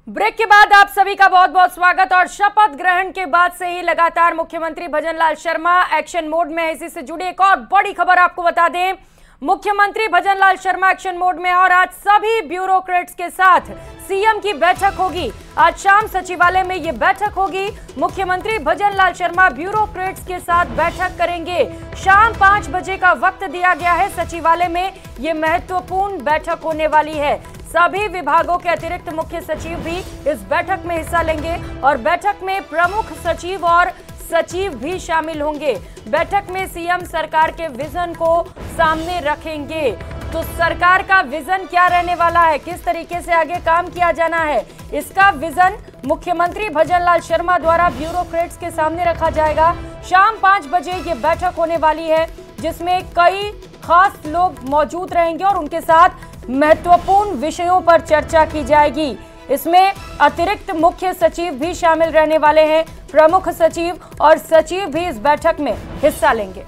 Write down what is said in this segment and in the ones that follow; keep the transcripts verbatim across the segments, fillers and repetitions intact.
Break के बाद आप सभी का बहुत बहुत स्वागत। और शपथ ग्रहण के बाद से ही लगातार मुख्यमंत्री भजनलाल शर्मा एक्शन मोड में है। इसी से जुड़ी एक और बड़ी खबर आपको बता दें, मुख्यमंत्री भजनलाल शर्मा एक्शन मोड में और आज सभी ब्यूरोक्रेट्स के साथ सीएम की बैठक होगी। आज शाम सचिवालय में ये बैठक होगी। मुख्यमंत्री भजनलाल शर्मा ब्यूरोक्रेट्स के साथ बैठक करेंगे। शाम पांच बजे का वक्त दिया गया है। सचिवालय में ये महत्वपूर्ण बैठक होने वाली है। सभी विभागों के अतिरिक्त मुख्य सचिव भी इस बैठक में हिस्सा लेंगे और बैठक में प्रमुख सचिव और सचिव भी शामिल होंगे। बैठक में सीएम सरकार के विजन को सामने रखेंगे। तो सरकार का विजन क्या रहने वाला है, किस तरीके से आगे काम किया जाना है, इसका विजन मुख्यमंत्री भजनलाल शर्मा द्वारा ब्यूरोक्रेट्स के सामने रखा जाएगा। शाम पांच बजे ये बैठक होने वाली है, जिसमें कई खास लोग मौजूद रहेंगे और उनके साथ महत्वपूर्ण विषयों पर चर्चा की जाएगी। इसमें अतिरिक्त मुख्य सचिव भी शामिल रहने वाले हैं। प्रमुख सचिव और सचिव भी इस बैठक में हिस्सा लेंगे।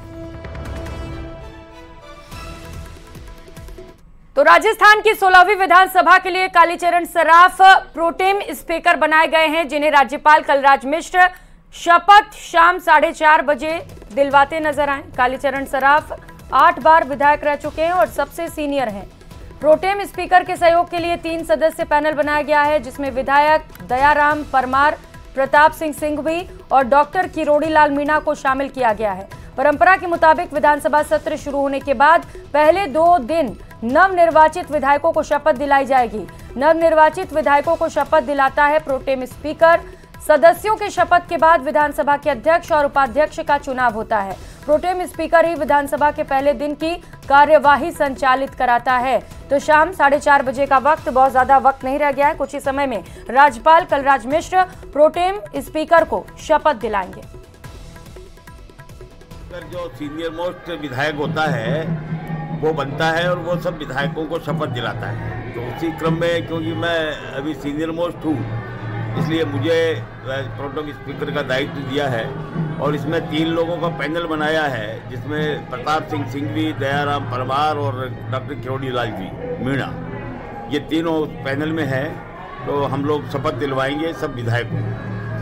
तो राजस्थान की सोलहवीं विधानसभा के लिए कालीचरण सराफ प्रोटेम स्पीकर बनाए गए हैं, जिन्हें राज्यपाल कलराज मिश्र शपथ शाम साढ़े चार बजे दिलवाते नजर आए। कालीचरण सराफ आठ बार विधायक रह चुके हैं और सबसे सीनियर हैं। प्रोटेम स्पीकर के सहयोग के लिए तीन सदस्य पैनल बनाया गया है, जिसमें विधायक दयाराम परमार, प्रताप सिंह सिंघवी और डॉक्टर किरोड़ी लाल मीणा को शामिल किया गया है। परंपरा के मुताबिक विधानसभा सत्र शुरू होने के बाद पहले दो दिन नवनिर्वाचित विधायकों को शपथ दिलाई जाएगी। नवनिर्वाचित विधायकों को शपथ दिलाता है प्रोटेम स्पीकर। सदस्यों के शपथ के बाद विधानसभा के अध्यक्ष और उपाध्यक्ष का चुनाव होता है। प्रोटेम स्पीकर ही विधानसभा के पहले दिन की कार्यवाही संचालित कराता है। तो शाम साढ़े चार बजे का वक्त, बहुत ज्यादा वक्त नहीं रह गया है। कुछ ही समय में राज्यपाल कलराज मिश्र प्रोटेम स्पीकर को शपथ दिलाएंगे। जो सीनियर मोस्ट विधायक होता है वो बनता है और वो सब विधायकों को शपथ दिलाता है। तो उसी क्रम में, क्योंकि मैं अभी सीनियर मोस्ट हूँ, इसलिए मुझे प्रोटेम स्पीकर का दायित्व दिया है और इसमें तीन लोगों का पैनल बनाया है, जिसमें प्रताप सिंह सिंघवी, दयाराम परमार और डॉक्टर किरोड़ी लाल जी मीणा, ये तीनों पैनल में हैं। तो हम लोग शपथ दिलवाएंगे सब विधायकों।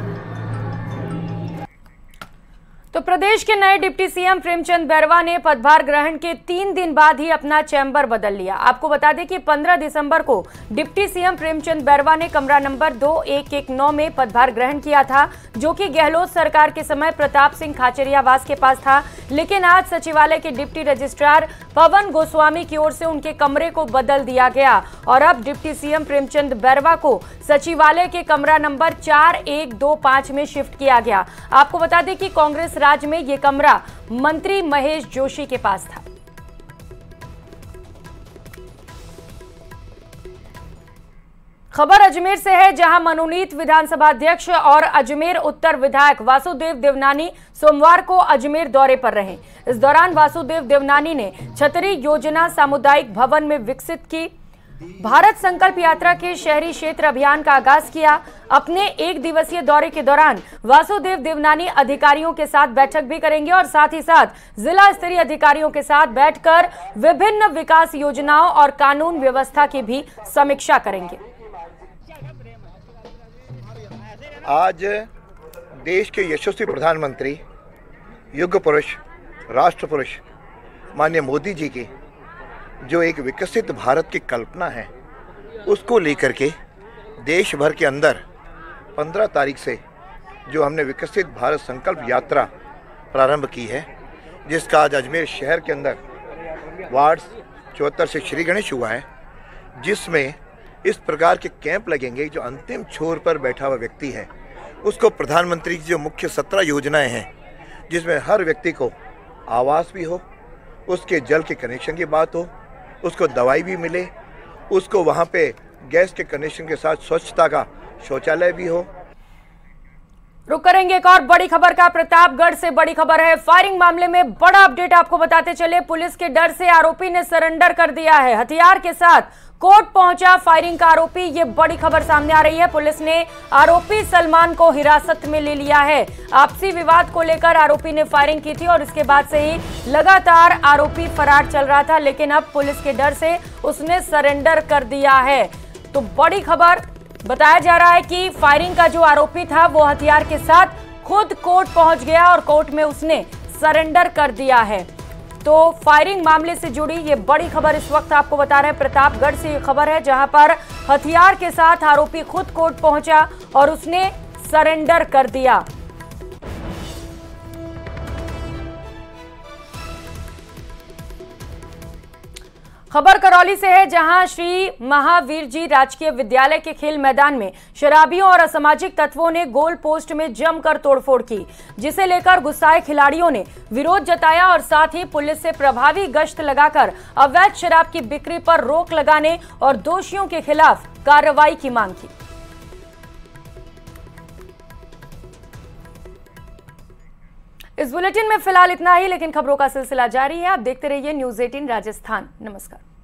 तो प्रदेश के नए डिप्टी सीएम प्रेमचंद बैरवा ने पदभार ग्रहण के तीन दिन बाद ही अपना चैम्बर बदल लिया। आपको बता दें कि पंद्रह दिसंबर को डिप्टी सीएम प्रेमचंद बैरवा ने कमरा नंबर दो एक एक नौ में पदभार ग्रहण किया था, जो कि गहलोत सरकार के समय प्रताप सिंह खाचरियावास के पास था। लेकिन आज सचिवालय के डिप्टी रजिस्ट्रार पवन गोस्वामी की ओर से उनके कमरे को बदल दिया गया और अब डिप्टी सीएम प्रेमचंद बैरवा को सचिवालय के कमरा नंबर चार एक दो पांच में शिफ्ट किया गया। आपको बता दें कि कांग्रेस राज्य में यह कमरा मंत्री महेश जोशी के पास था। खबर अजमेर से है, जहां मनोनीत विधानसभा अध्यक्ष और अजमेर उत्तर विधायक वासुदेव देवनानी सोमवार को अजमेर दौरे पर रहे। इस दौरान वासुदेव देवनानी ने छतरी योजना सामुदायिक भवन में विकसित की भारत संकल्प यात्रा के शहरी क्षेत्र अभियान का आगाज किया। अपने एक दिवसीय दौरे के दौरान वासुदेव देवनानी अधिकारियों के साथ बैठक भी करेंगे और साथ ही साथ जिला स्तरीय अधिकारियों के साथ बैठकर विभिन्न विकास योजनाओं और कानून व्यवस्था की भी समीक्षा करेंगे। आज देश के यशस्वी प्रधानमंत्री, युग पुरुष, राष्ट्र पुरुष माननीय मोदी जी की जो एक विकसित भारत की कल्पना है, उसको लेकर के देश भर के अंदर पंद्रह तारीख से जो हमने विकसित भारत संकल्प यात्रा प्रारंभ की है, जिसका आज अजमेर शहर के अंदर वार्ड चौहत्तर से श्री गणेश हुआ है, जिसमें इस प्रकार के कैंप लगेंगे। जो अंतिम छोर पर बैठा हुआ व्यक्ति है, उसको प्रधानमंत्री की जो मुख्य सत्रह योजनाएं हैं, जिसमें हर व्यक्ति को आवास भी हो, उसके जल के कनेक्शन की बात हो, उसको दवाई भी मिले, उसको वहाँ पे गैस के कनेक्शन के साथ स्वच्छता का शौचालय भी हो। रुक करेंगे एक और बड़ी खबर का। प्रतापगढ़ से बड़ी खबर है। फायरिंग मामले में बड़ा अपडेट आपको बताते चले। पुलिस के डर से आरोपी ने सरेंडर कर दिया है। हथियार के साथ कोर्ट पहुंचा फायरिंग का आरोपी, ये बड़ी खबर सामने आ रही है। पुलिस ने आरोपी सलमान को हिरासत में ले लिया है। आपसी विवाद को लेकर आरोपी ने फायरिंग की थी और इसके बाद से ही लगातार आरोपी फरार चल रहा था, लेकिन अब पुलिस के डर से उसने सरेंडर कर दिया है। तो बड़ी खबर बताया जा रहा है कि फायरिंग का जो आरोपी था वो हथियार के साथ खुद कोर्ट पहुंच गया और कोर्ट में उसने सरेंडर कर दिया है। तो फायरिंग मामले से जुड़ी ये बड़ी खबर इस वक्त आपको बता रहे हैं। प्रतापगढ़ से ये खबर है, जहां पर हथियार के साथ आरोपी खुद कोर्ट पहुंचा और उसने सरेंडर कर दिया। खबर करौली से है, जहां श्री महावीर जी राजकीय विद्यालय के खेल मैदान में शराबियों और असामाजिक तत्वों ने गोल पोस्ट में जमकर तोड़फोड़ की, जिसे लेकर गुस्साए खिलाड़ियों ने विरोध जताया और साथ ही पुलिस से प्रभावी गश्त लगाकर अवैध शराब की बिक्री पर रोक लगाने और दोषियों के खिलाफ कार्रवाई की मांग की। इस बुलेटिन में फिलहाल इतना ही, लेकिन खबरों का सिलसिला जारी है। आप देखते रहिए न्यूज़ अठारह राजस्थान। नमस्कार।